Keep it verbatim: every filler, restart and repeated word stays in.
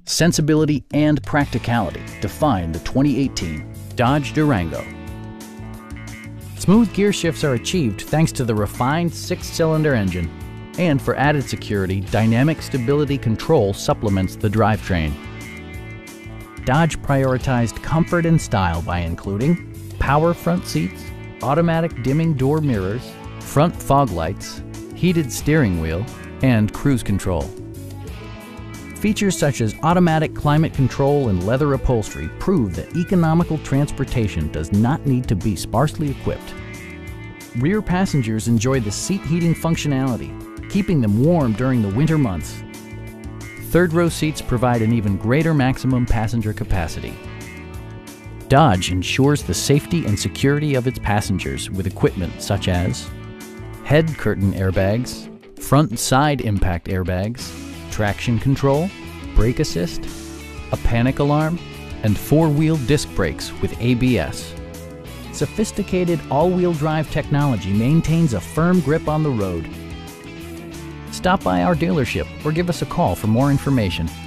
Sensibility and practicality define the twenty eighteen Dodge Durango. Smooth gear shifts are achieved thanks to the refined six-cylinder engine, and for added security, dynamic stability control supplements the drivetrain. Dodge prioritized comfort and style by including power front seats, automatic dimming door mirrors, front fog lights, heated steering wheel, and cruise control. Features such as automatic climate control and leather upholstery prove that economical transportation does not need to be sparsely equipped. Rear passengers enjoy the seat heating functionality, keeping them warm during the winter months. Third row seats provide an even greater maximum passenger capacity. Dodge ensures the safety and security of its passengers with equipment such as head curtain airbags, front and side impact airbags, traction control, brake assist, a panic alarm, and four-wheel disc brakes with A B S. Sophisticated all-wheel drive technology maintains a firm grip on the road. Stop by our dealership or give us a call for more information.